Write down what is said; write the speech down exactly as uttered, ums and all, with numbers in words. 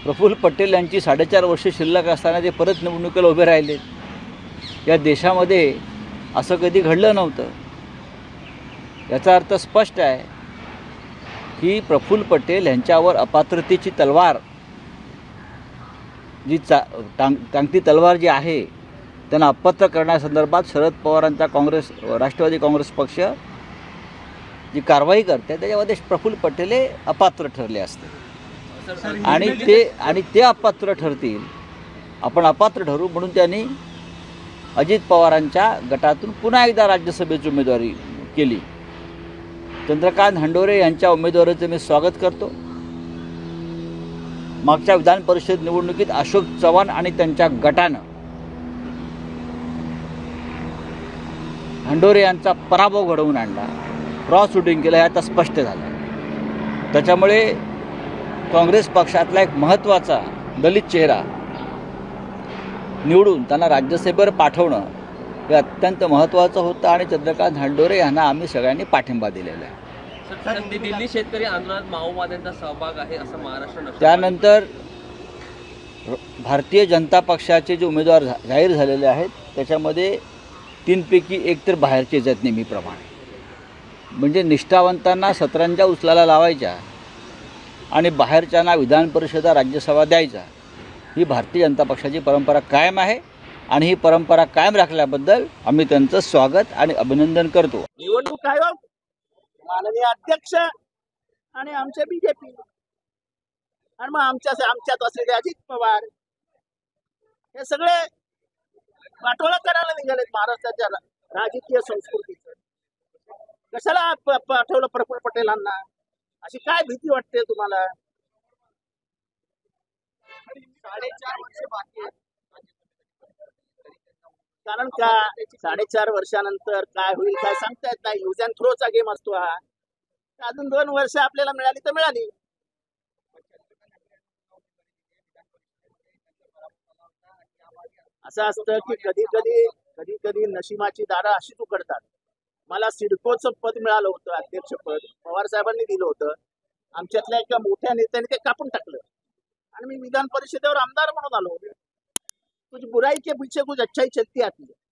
प्रफुल्ल पटेल यांची साडेचार वर्ष शिल्लक असताना ते परत निवडणुकीला उभे राहिले। या देशामध्ये असं कधी घडलं नव्हतं। याचा अर्थ स्पष्ट आहे की प्रफुल्ल पटेल यांच्यावर अपात्रतेची तलवार जी चा टांग टांगती तलवार जी आहे त्यांना अपात्र करण्यासंदर्भात शरद पवारांचा काँग्रेस राष्ट्रवादी काँग्रेस पक्ष जी कारवाई करते त्याच्यामध्ये प्रफुल्ल पटेल हे अपात्र ठरले असते आणि ते आणि ते अपात्र ठरतील, आपण अपात्र ठरू म्हणून त्यांनी अजित पवारांच्या गटातून पुन्हा एकदा राज्यसभेची उमेदवारी केली। चंद्रकांत हंडोरे यांच्या उमेदवारीचे मी स्वागत करतो। मागच्या विधान परिषद निवडणुकीत अशोक चव्हाण आणि त्यांच्या गटानं हंडोरे यांचा पराभव घडवून आणला, क्रॉस शूटिंग केलं, हे आता स्पष्ट झालं। त्याच्यामुळे काँग्रेस पक्षातला एक महत्त्वाचा दलित चेहरा निवडून त्यांना राज्यसभेवर पाठवणं हे अत्यंत महत्त्वाचं होतं आणि चंद्रकांत हंडोरे यांना आम्ही सगळ्यांनी पाठिंबा दिलेला आहे। दिल्ली शेतकरी आंदोलनात माओवाद्यांचा सहभाग आहे असं महाराष्ट्र त्यानंतर भारतीय जनता पक्षाचे जे उमेदवार जाहीर झालेले आहेत त्याच्यामध्ये तीनपैकी एक तर बाहेरचेच आहेत नेहमीप्रमाणे, म्हणजे निष्ठावंतांना सतरंजा उचलायला लावायच्या आणि बाहेरच्यांना विधान परिषदा राज्यसभा द्यायचा, ही भारतीय जनता पक्षाची परंपरा कायम आहे आणि ही परंपरा कायम राखल्याबद्दल आम्ही त्यांचं स्वागत आणि अभिनंदन करतो। निवडणूक आयोग, माननीय अध्यक्ष आणि आमचे बीजेपी आणि मग आमच्या आमच्यात असलेले अजित पवार हे सगळे पाठोळा करायला निघालेत महाराष्ट्राच्या राजकीय संस्कृतीचं। कशाला पाठवलं प्रफुल्ल पटेलांना? अशी काय भीती वाटते तुम्हाला? साडेचार वर्ष बाकी आहेत, कारण का साडेचार वर्षानंतर काय होईल काय सांगता येत नाही। यूज अँड थ्रोचा गेम असतो हा। अजून दोन वर्ष आपल्याला मिळाली तर मिळाली। असं असतं की कधी कधी कधी कधी नशिबाची दारं अशीच उघडतात। मला सिडकोचं पद मिळालं होतं, अध्यक्षपद पवार साहेबांनी दिलं होतं। आमच्यातल्या एका मोठ्या नेत्याने ते कापून टाकलं आणि मी विधान परिषदेवर आमदार म्हणून आलो। कुछ बुराई के पीछे कुछ अच्छाई चलती आती है।